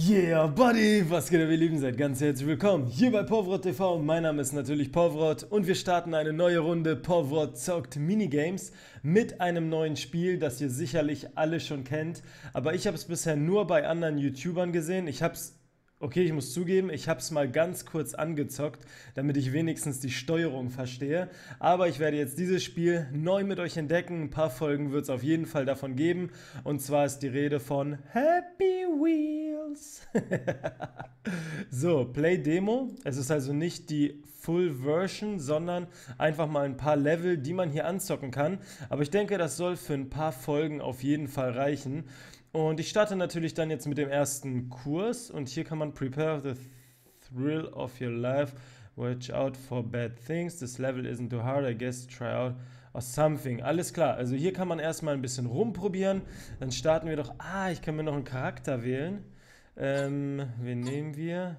Yeah, Buddy! Was geht, ihr Lieben? Seid ganz herzlich willkommen hier bei Povrot TV. Mein Name ist natürlich Povrot und wir starten eine neue Runde Povrot zockt Minigames mit einem neuen Spiel, das ihr sicherlich alle schon kennt. Aber ich habe es bisher nur bei anderen YouTubern gesehen. Okay, ich muss zugeben, ich habe es mal ganz kurz angezockt, damit ich wenigstens die Steuerung verstehe. Aber ich werde jetzt dieses Spiel neu mit euch entdecken. Ein paar Folgen wird es auf jeden Fall davon geben. Und zwar ist die Rede von Happy Wheels. So, Play Demo. Es ist also nicht die Full Version, sondern einfach mal ein paar Level, die man hier anzocken kann. Aber ich denke, das soll für ein paar Folgen auf jeden Fall reichen. Und ich starte natürlich dann jetzt mit dem ersten Kurs und hier kann man Prepare the thrill of your life, watch out for bad things, this level isn't too hard, I guess try out or something. Alles klar, also hier kann man erstmal ein bisschen rumprobieren, dann starten wir doch, ich kann mir noch einen Charakter wählen. Wen nehmen wir?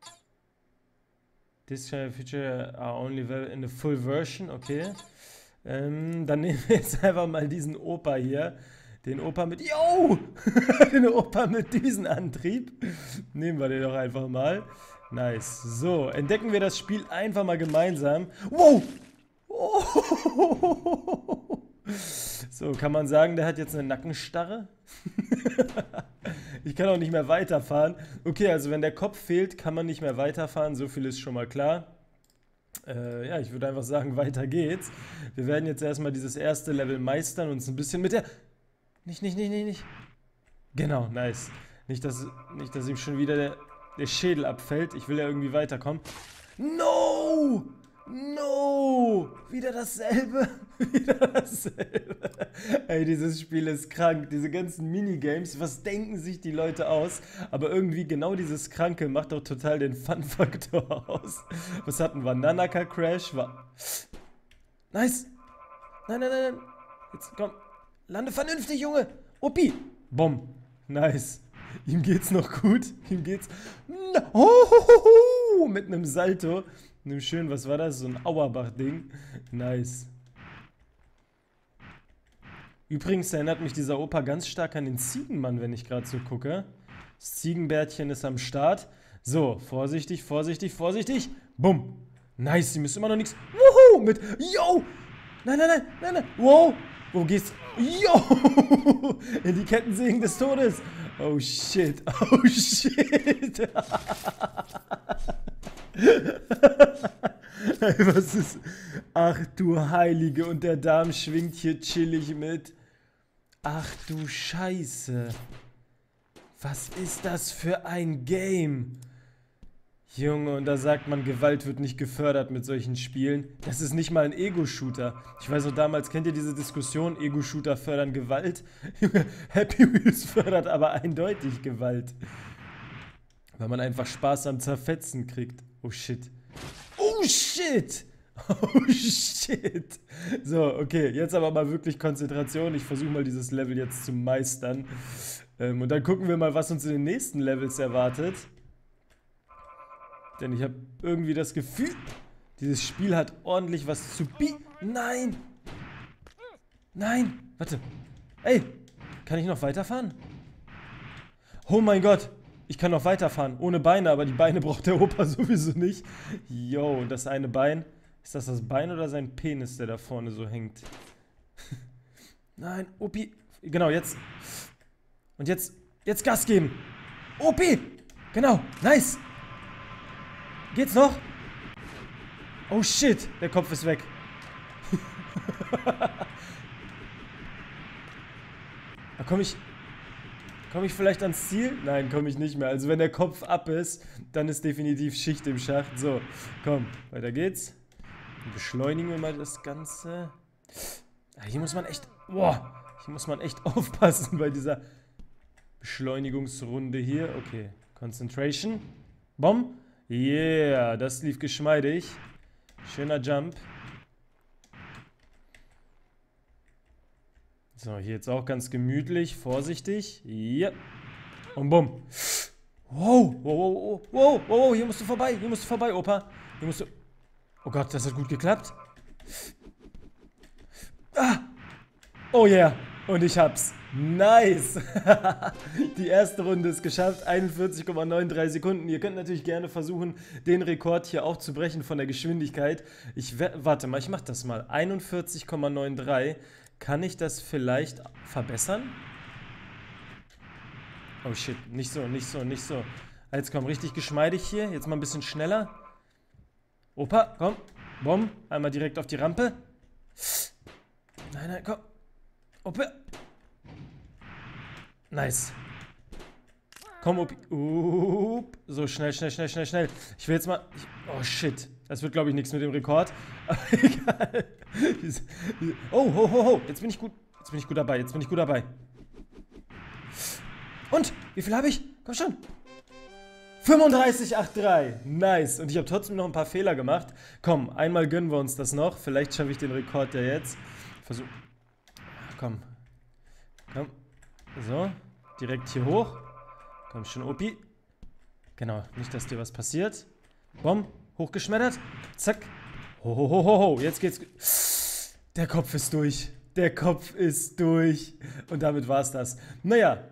This feature are only in the full version, okay. Dann nehmen wir jetzt einfach mal diesen Opa hier. Den Opa mit... Yo! Den Opa mit Düsenantrieb. Nehmen wir den doch einfach mal. Nice. So, entdecken wir das Spiel einfach mal gemeinsam. Wow! Oh. So, kann man sagen, der hat jetzt eine Nackenstarre? Ich kann auch nicht mehr weiterfahren. Okay, also wenn der Kopf fehlt, kann man nicht mehr weiterfahren. So viel ist schon mal klar. Ja, ich würde einfach sagen, weiter geht's. Wir werden jetzt erstmal dieses erste Level meistern und uns ein bisschen mit der... Nicht. Genau, nice. Nicht, dass ihm schon wieder der Schädel abfällt. Ich will ja irgendwie weiterkommen. No! No! Wieder dasselbe. Ey, dieses Spiel ist krank. Diese ganzen Minigames, was denken sich die Leute aus? Aber irgendwie genau dieses Kranke macht doch total den Fun-Faktor aus. Was hatten wir? Nanaka Crash war... Nice! Nein. Jetzt komm. Lande vernünftig, Junge! Opi! Bom! Nice. Ihm geht's noch gut. Mit einem Salto. Einem schönen, was war das? So ein Auerbach-Ding. Nice. Übrigens erinnert mich dieser Opa ganz stark an den Ziegenmann, wenn ich gerade so gucke. Das Ziegenbärtchen ist am Start. So, vorsichtig. Bumm! Nice, ihm ist immer noch nichts. Wuhu! Mit. Yo! Nein. Wow! Wo geht's? Yo! In die Kettensägen des Todes. Oh shit. Was ist... Ach du Heilige. Und der Darm schwingt hier chillig mit. Ach du Scheiße. Was ist das für ein Game? Junge, und da sagt man, Gewalt wird nicht gefördert mit solchen Spielen. Das ist nicht mal ein Ego-Shooter. Ich weiß noch damals, kennt ihr diese Diskussion? Ego-Shooter fördern Gewalt? Junge, Happy Wheels fördert aber eindeutig Gewalt. Weil man einfach Spaß am Zerfetzen kriegt. Oh shit. So, okay, jetzt aber mal wirklich Konzentration. Ich versuche mal dieses Level jetzt zu meistern. Und dann gucken wir mal, was uns in den nächsten Levels erwartet. Denn ich habe irgendwie das Gefühl, dieses Spiel hat ordentlich was zu bieten. Nein! Warte. Ey, kann ich noch weiterfahren? Oh mein Gott, ich kann noch weiterfahren. Ohne Beine, aber die Beine braucht der Opa sowieso nicht. Yo, und das eine Bein. Ist das Bein oder sein Penis, der da vorne so hängt? Nein, Opi. Genau, jetzt. Und jetzt Gas geben. Opi! Genau, nice! Geht's noch? Oh shit, der Kopf ist weg. Komme ich vielleicht ans Ziel? Nein, komme ich nicht mehr. Also wenn der Kopf ab ist, dann ist definitiv Schicht im Schacht. So, komm, weiter geht's. Beschleunigen wir mal das Ganze. Hier muss man echt aufpassen bei dieser Beschleunigungsrunde hier. Okay, Concentration. Bom. Yeah, das lief geschmeidig. Schöner Jump. So, hier jetzt auch ganz gemütlich, vorsichtig. Ja. Und bumm. Wow, hier musst du vorbei, Opa. Oh Gott, das hat gut geklappt. Oh yeah, und ich hab's. Nice! Die erste Runde ist geschafft, 41,93 Sekunden. Ihr könnt natürlich gerne versuchen, den Rekord hier auch zu brechen von der Geschwindigkeit. Warte mal, ich mach das mal. 41,93. Kann ich das vielleicht verbessern? Oh shit, nicht so, nicht so, nicht so. Jetzt komm, richtig geschmeidig hier. Jetzt mal ein bisschen schneller. Opa, komm. Bumm, einmal direkt auf die Rampe. Nein, nein, komm. Opa. Nice. Komm, Opi. So, schnell, schnell, schnell, schnell, schnell. Ich will jetzt mal... Oh, shit. Das wird, glaube ich, nichts mit dem Rekord. Aber egal. Oh, ho, ho, ho. Jetzt bin ich gut. Jetzt bin ich gut dabei. Jetzt bin ich gut dabei. Und? Wie viel habe ich? Komm schon. 35,83. Nice. Und ich habe trotzdem noch ein paar Fehler gemacht. Komm, einmal gönnen wir uns das noch. Vielleicht schaffe ich den Rekord ja jetzt. Versuch. Komm. Komm. So. Direkt hier hoch. Komm schon, Opi. Genau. Nicht, dass dir was passiert. Bumm. Hochgeschmettert. Zack. Ho, ho, ho, ho, ho. Jetzt geht's. Der Kopf ist durch. Der Kopf ist durch. Und damit war's das. Naja.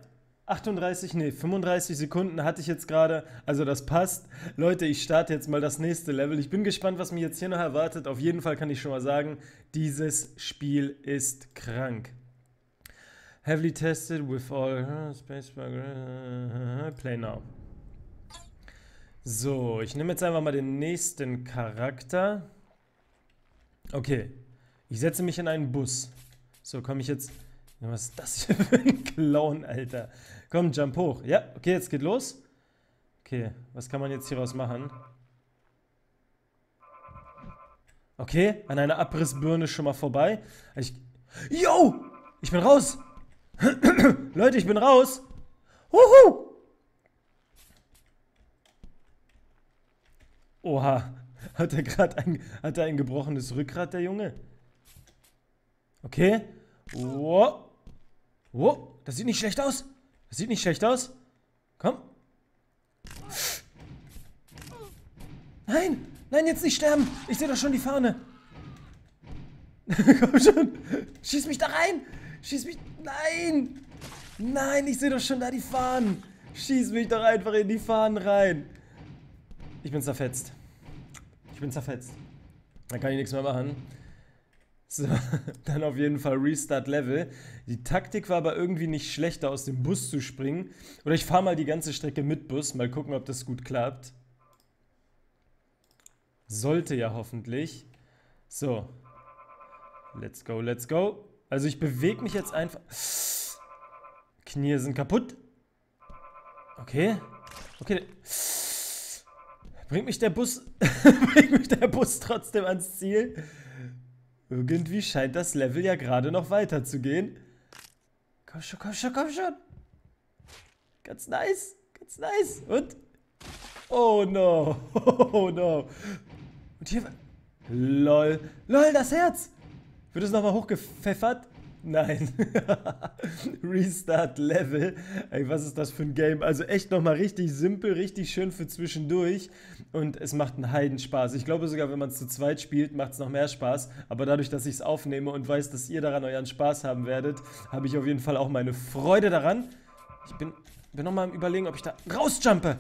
35 Sekunden hatte ich jetzt gerade, also das passt. Leute, ich starte jetzt mal das nächste Level. Ich bin gespannt, was mich jetzt hier noch erwartet. Auf jeden Fall kann ich schon mal sagen, dieses Spiel ist krank. Heavily tested with all spacebar. Play now. So, ich nehme jetzt einfach mal den nächsten Charakter. Okay, ich setze mich in einen Bus. So, komme ich jetzt... Was ist das hier für ein Clown, Alter? Komm, jump hoch. Ja, okay, jetzt geht los. Okay, was kann man jetzt hieraus machen? Okay, an einer Abrissbirne schon mal vorbei. Yo! Ich bin raus! Leute, ich bin raus! Huhu! Oha, hat er gerade ein gebrochenes Rückgrat, der Junge? Okay. Wow. Wow, das sieht nicht schlecht aus. Das sieht nicht schlecht aus. Komm. Nein, nein, jetzt nicht sterben. Ich sehe doch schon die Fahne. Komm schon. Schieß mich da rein. Schieß mich. Nein. Nein, ich sehe doch schon da die Fahnen. Schieß mich doch einfach in die Fahnen rein. Ich bin zerfetzt. Ich bin zerfetzt. Da kann ich nichts mehr machen. So, dann auf jeden Fall Restart Level. Die Taktik war aber irgendwie nicht schlechter, aus dem Bus zu springen. Oder ich fahre mal die ganze Strecke mit Bus. Mal gucken, ob das gut klappt. Sollte ja hoffentlich. So. Let's go, let's go. Also ich bewege mich jetzt einfach... Knie sind kaputt. Okay. Okay. Bringt mich der Bus... Bringt mich der Bus trotzdem ans Ziel? Irgendwie scheint das Level ja gerade noch weiterzugehen. Komm schon, komm schon, komm schon. Ganz nice, ganz nice. Und? Oh no, oh no. Und hier... LOL, LOL, das Herz. Wird es nochmal hochgepfeffert? Nein. Restart Level. Ey, was ist das für ein Game? Also echt nochmal richtig simpel, richtig schön für zwischendurch. Und es macht einen Heidenspaß. Ich glaube sogar, wenn man es zu zweit spielt, macht es noch mehr Spaß. Aber dadurch, dass ich es aufnehme und weiß, dass ihr daran euren Spaß haben werdet, habe ich auf jeden Fall auch meine Freude daran. Ich bin nochmal am Überlegen, ob ich da rausjumpe.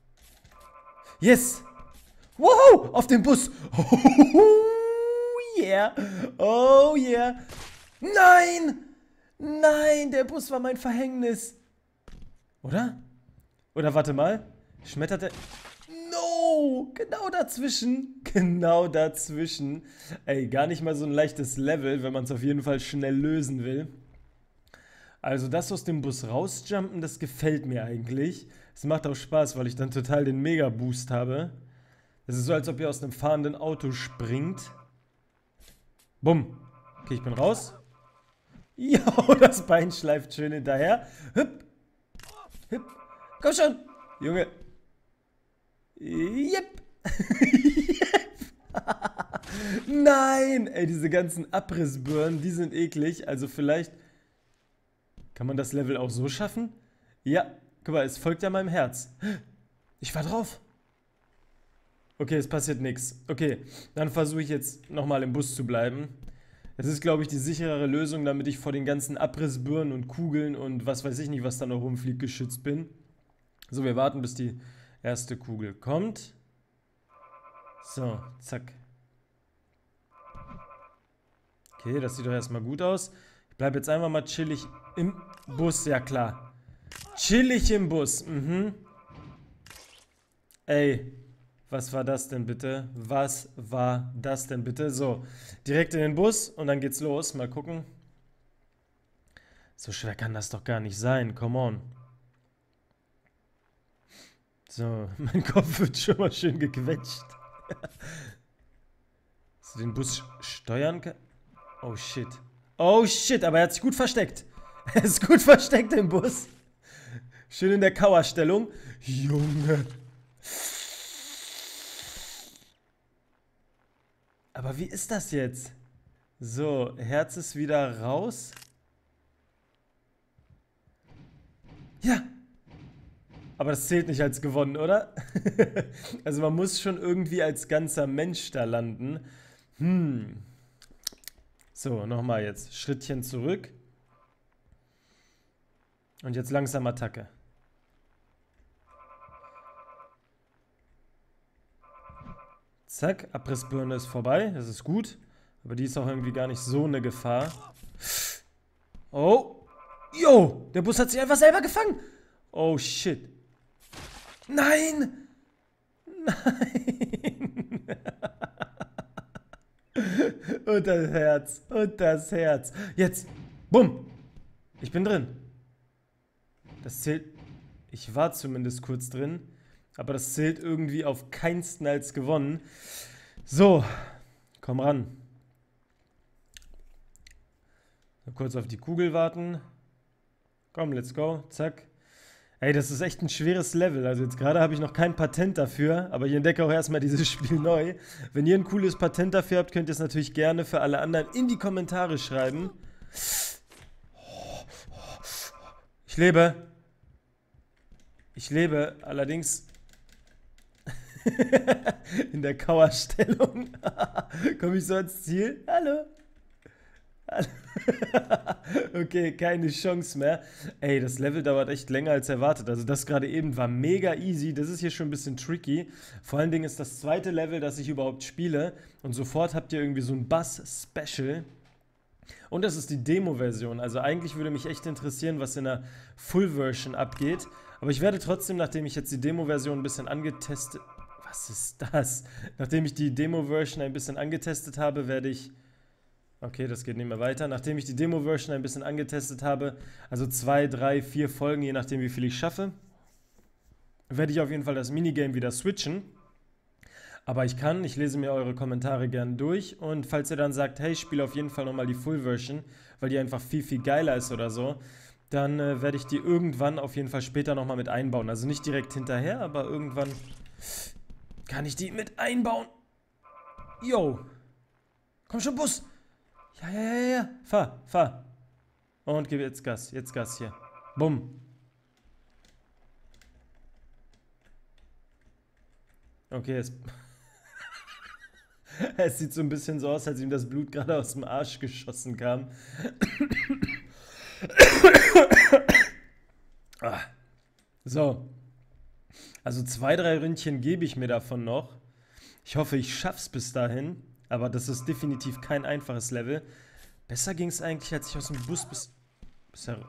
Yes! Wow! Auf den Bus! Oh yeah! Oh yeah! Nein! Nein, der Bus war mein Verhängnis. Oder? Oder warte mal. Schmettert er... No! Genau dazwischen. Genau dazwischen. Ey, gar nicht mal so ein leichtes Level, wenn man es auf jeden Fall schnell lösen will. Also das aus dem Bus rausjumpen, das gefällt mir eigentlich. Es macht auch Spaß, weil ich dann total den Mega-Boost habe. Es ist so, als ob ihr aus einem fahrenden Auto springt. Bumm. Okay, ich bin raus. Jo, das Bein schleift schön hinterher. Hüpp. Hüpp. Komm schon. Junge. Jep. Nein. Ey, diese ganzen Abrissbirnen, die sind eklig. Also vielleicht kann man das Level auch so schaffen. Ja. Guck mal, es folgt ja meinem Herz. Ich war drauf. Okay, es passiert nichts. Okay, dann versuche ich jetzt nochmal im Bus zu bleiben. Das ist, glaube ich, die sicherere Lösung, damit ich vor den ganzen Abrissbirnen und Kugeln und was weiß ich nicht, was da noch rumfliegt, geschützt bin. So, wir warten, bis die erste Kugel kommt. So, zack. Okay, das sieht doch erstmal gut aus. Ich bleibe jetzt einfach mal chillig im Bus, ja klar. Chillig im Bus, Ey, was war das denn bitte? Was war das denn bitte? So, direkt in den Bus und dann geht's los. Mal gucken. So schwer kann das doch gar nicht sein. Come on. So, mein Kopf wird schon mal schön gequetscht. Dass du den Bus steuern kann? Oh shit. Oh shit, aber er hat sich gut versteckt. Er ist gut versteckt im Bus. Schön in der Kauerstellung. Junge. Aber wie ist das jetzt? So, Herz ist wieder raus. Ja. Aber das zählt nicht als gewonnen, oder? Also man muss schon irgendwie als ganzer Mensch da landen. So, nochmal jetzt. Schrittchen zurück. Und jetzt langsam Attacke. Zack, Abrissbirne ist vorbei. Das ist gut. Aber die ist auch irgendwie gar nicht so eine Gefahr. Oh. Jo, der Bus hat sich einfach selber gefangen. Oh, shit. Nein. Nein. Und das Herz. Und das Herz. Jetzt. Bumm. Ich bin drin. Das zählt. Ich war zumindest kurz drin. Aber das zählt irgendwie auf keinsten als gewonnen. So. Komm ran. Kurz auf die Kugel warten. Komm, let's go. Zack. Ey, das ist echt ein schweres Level. Also jetzt gerade habe ich noch kein Patent dafür, aber ich entdecke auch erstmal dieses Spiel neu. Wenn ihr ein cooles Patent dafür habt, könnt ihr es natürlich gerne für alle anderen in die Kommentare schreiben. Ich lebe. Ich lebe, allerdings in der Kauerstellung. Komme ich so ans Ziel? Hallo? Okay, keine Chance mehr. Ey, das Level dauert echt länger als erwartet. Also das gerade eben war mega easy. Das ist hier schon ein bisschen tricky. Vor allen Dingen ist das zweite Level, das ich überhaupt spiele. Und sofort habt ihr irgendwie so ein Bass-Special. Und das ist die Demo-Version. Also eigentlich würde mich echt interessieren, was in der Full-Version abgeht. Aber ich werde trotzdem, nachdem ich jetzt die Demo-Version ein bisschen angetestet... Was ist das? Nachdem ich die Demo-Version ein bisschen angetestet habe, werde ich... Okay, das geht nicht mehr weiter. Nachdem ich die Demo-Version ein bisschen angetestet habe, also 2, 3, 4 Folgen, je nachdem wie viel ich schaffe, werde ich auf jeden Fall das Minigame wieder switchen. Aber ich lese mir eure Kommentare gerne durch und falls ihr dann sagt, hey, ich spiele auf jeden Fall nochmal die Full-Version, weil die einfach viel, viel geiler ist oder so, dann werde ich die irgendwann auf jeden Fall später nochmal mit einbauen. Also nicht direkt hinterher, aber irgendwann kann ich die mit einbauen. Yo. Komm schon, Bus. Ja. Fahr. Und gib jetzt Gas. Jetzt Gas hier. Bumm. Okay, es sieht so ein bisschen so aus, als ihm das Blut gerade aus dem Arsch geschossen kam. So. Also 2, 3 Ründchen gebe ich mir davon noch. Ich hoffe, ich schaff's bis dahin. Aber das ist definitiv kein einfaches Level. Besser ging es eigentlich, als ich aus dem Bus bisher...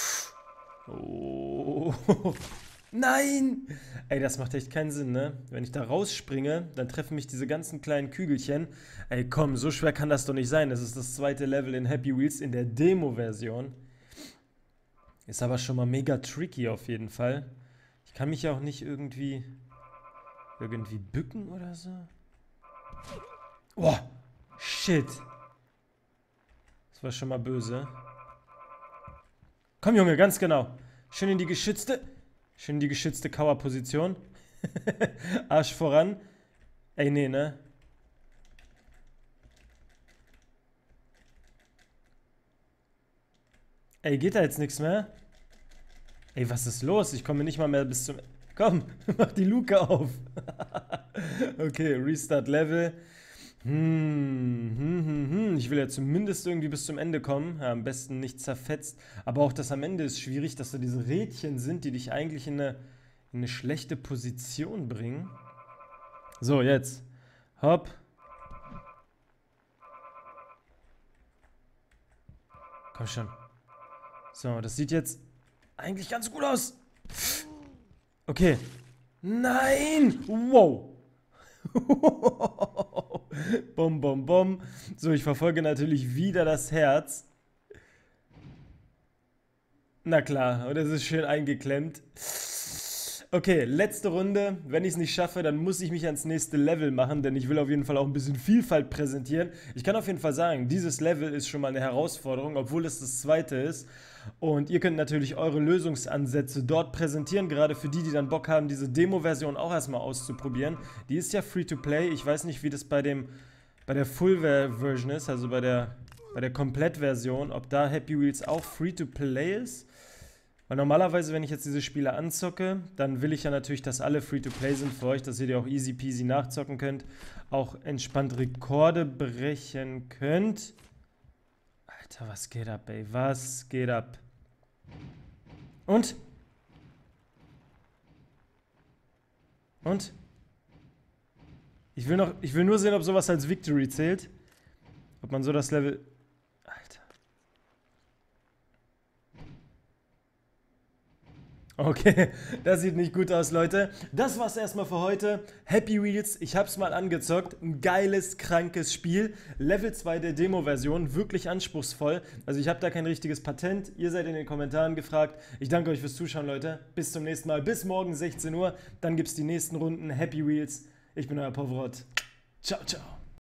Oh. Nein! Ey, das macht echt keinen Sinn, ne? Wenn ich da rausspringe, dann treffen mich diese ganzen kleinen Kügelchen. Ey, komm, so schwer kann das doch nicht sein. Das ist das zweite Level in Happy Wheels in der Demo-Version. Ist aber schon mal mega tricky auf jeden Fall. Ich kann mich ja auch nicht irgendwie bücken oder so. Oh, shit. Das war schon mal böse. Komm, Junge, ganz genau. Schön in die geschützte Kauerposition. Arsch voran. Ey, nee, ne? Ey, geht da jetzt nichts mehr? Ey, was ist los? Ich komme nicht mal mehr bis zum... Komm, mach die Luke auf. Okay, Restart Level. Ich will ja zumindest irgendwie bis zum Ende kommen. Ja, am besten nicht zerfetzt. Aber auch das am Ende ist schwierig, dass da diese Rädchen sind, die dich eigentlich in eine schlechte Position bringen. So, jetzt. Hopp. Komm schon. So, das sieht jetzt eigentlich ganz gut aus. Okay. Nein! Wow! Bom, bom, bom. So, ich verfolge natürlich wieder das Herz. Na klar, und es ist schön eingeklemmt. Okay, letzte Runde. Wenn ich es nicht schaffe, dann muss ich mich ans nächste Level machen, denn ich will auf jeden Fall auch ein bisschen Vielfalt präsentieren. Ich kann auf jeden Fall sagen, dieses Level ist schon mal eine Herausforderung, obwohl es das zweite ist. Und ihr könnt natürlich eure Lösungsansätze dort präsentieren, gerade für die, die dann Bock haben, diese Demo-Version auch erstmal auszuprobieren. Die ist ja Free-to-Play. Ich weiß nicht, wie das bei der Full-Version ist, also bei der Komplett-Version, ob da Happy Wheels auch Free-to-Play ist. Weil normalerweise, wenn ich jetzt diese Spiele anzocke, dann will ich ja natürlich, dass alle Free-to-Play sind für euch, dass ihr die auch easy peasy nachzocken könnt, auch entspannt Rekorde brechen könnt. Alter, was geht ab, ey? Was geht ab? Und? Und? Ich will nur sehen, ob sowas als Victory zählt. Ob man so das Level... Alter. Okay, das sieht nicht gut aus, Leute. Das war's erstmal für heute. Happy Wheels, ich hab's mal angezockt. Ein geiles, krankes Spiel. Level 2 der Demo-Version, wirklich anspruchsvoll. Also ich habe da kein richtiges Patent. Ihr seid in den Kommentaren gefragt. Ich danke euch fürs Zuschauen, Leute. Bis zum nächsten Mal. Bis morgen 16 Uhr. Dann gibt's die nächsten Runden. Happy Wheels. Ich bin euer Povrot. Ciao, ciao.